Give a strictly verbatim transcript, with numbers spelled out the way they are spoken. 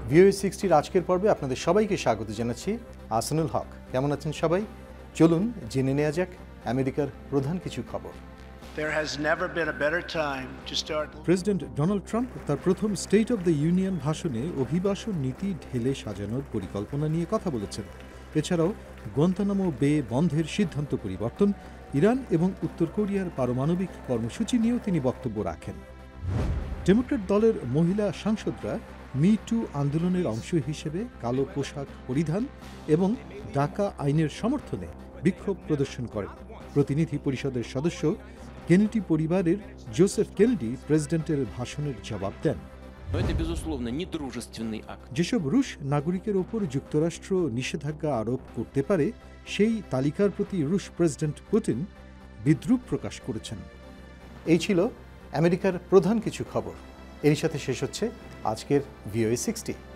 VOA সিক্সটির আজকের পর্বে আপনাদের সবাইকে স্বাগত জানাচ্ছি। আহসানুল হক, কেমন আছেন সবাই? চলুন জেনে নেওয়া যাক আমেরিকার প্রধান কিছু খবর। প্রেসিডেন্ট ডোনাল্ড ট্রাম্প তার প্রথম স্টেট অব দ্য ইউনিয়ন ভাষণে অভিবাসন নীতি ঢেলে সাজানোর পরিকল্পনা নিয়ে কথা বলেছেন। এছাড়াও গোয়ান্তানামো বে বন্ধের সিদ্ধান্ত পরিবর্তন, ইরান এবং উত্তর কোরিয়ার পারমাণবিক কর্মসূচি নিয়েও তিনি বক্তব্য রাখেন। ডেমোক্র্যাট দলের মহিলা সাংসদরা মি টু আন্দোলনের অংশ হিসেবে কালো পোশাক পরিধান এবং ডাকা আইনের সমর্থনে বিক্ষোভ প্রদর্শন করেন। প্রতিনিধি পরিষদের সদস্য কেনেডি পরিবারের জোসেফ কেনেডি প্রেসিডেন্টের ভাষণের জবাব দেন। যেসব রুশ নাগরিকের ওপর যুক্তরাষ্ট্র নিষেধাজ্ঞা আরোপ করতে পারে সেই তালিকার প্রতি রুশ প্রেসিডেন্ট পুতিন বিদ্রূপ প্রকাশ করেছেন। এই ছিল আমেরিকার প্রধান কিছু খবর। এর সাথে শেষ হচ্ছে আজকের ভিওএ সিক্সটি।